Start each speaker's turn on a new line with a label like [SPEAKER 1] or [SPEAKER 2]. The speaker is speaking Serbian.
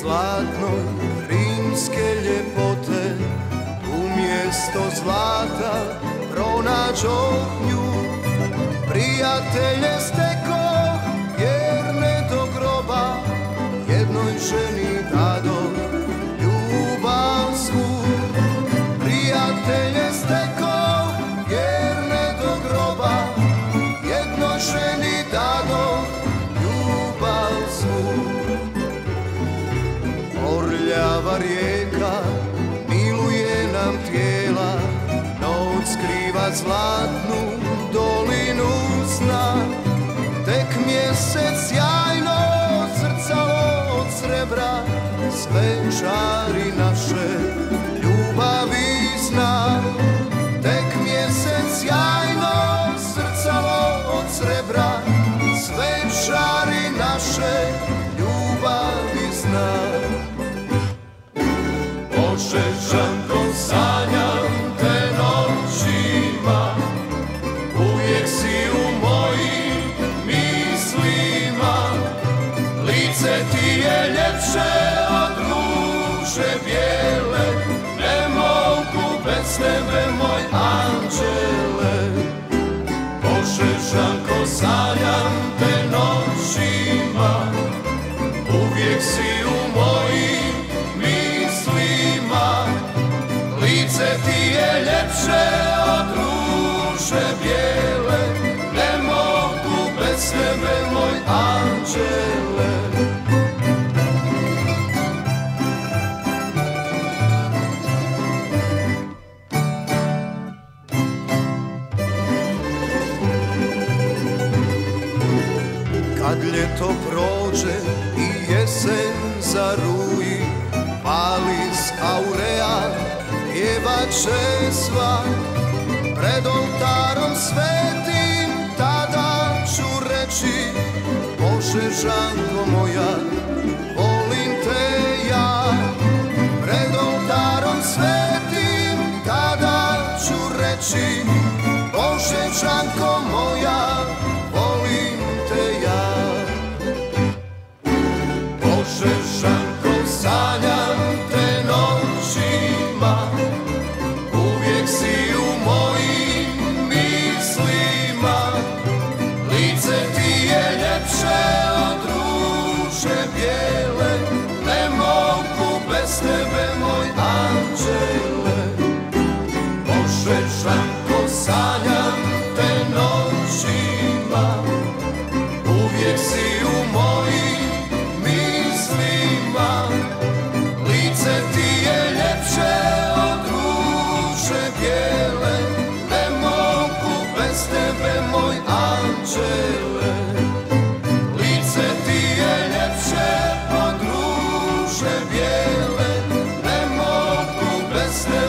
[SPEAKER 1] zlatnoj rimske ljepote, umjesto zlata pronađoh nju. Prijatelje stekoh vjerne do groba, jednoj ženi dadoh ljubav svu. Prijatelje stekoh vjerne do groba, jednoj ženi dadoh ljubav svu. Orljava rijeka miluje nam tijela, noć skriva zlatnu dolinu sna. Tek mjesec sjajno zrcalo od srebra, sve čari naše ljubavi zna. Tek mjesec sjajno zrcalo od srebra, sve čari naše ljubavi zna. Božežanko, sanjam te noćima, uvijek si u mojim mislima. Lice ti je ljepše od ruže bijele, ne mogu bez tebe, moj anđele. Božežanko, sanjam te noćima, uvijek si u mojim mislima. Lice ti je ljepše od ruže bijele, ne mogu bez tebe, moj anđele. Kad ljeto prođe i jesen zaruji, palis aurea pjevaće sva. Pred oltarom svetim tada ću reći, Božežanko moja, volim te ja. Pred oltarom svetim tada ću reći, Božežanko moja, volim te ja. Božežanko, sanjam te noćima, uvijek si u mojim mislima. Lice ti je ljepše od ruže bijele, ne mogu bez tebe, moj anđele. Božežanko, sanjam te noćima, uvijek si u mojim mislima. Lice ti je ljepše od ruže bijele, ne mogu bez tebe, moj anđele. Lice ti je ljepše od ruže bijele, ne mogu bez tebe.